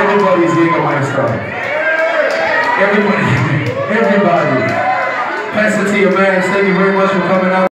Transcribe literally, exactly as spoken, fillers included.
Everybody's Jägermeister. Everybody, everybody. Pass it to your man. Thank you very much for coming out.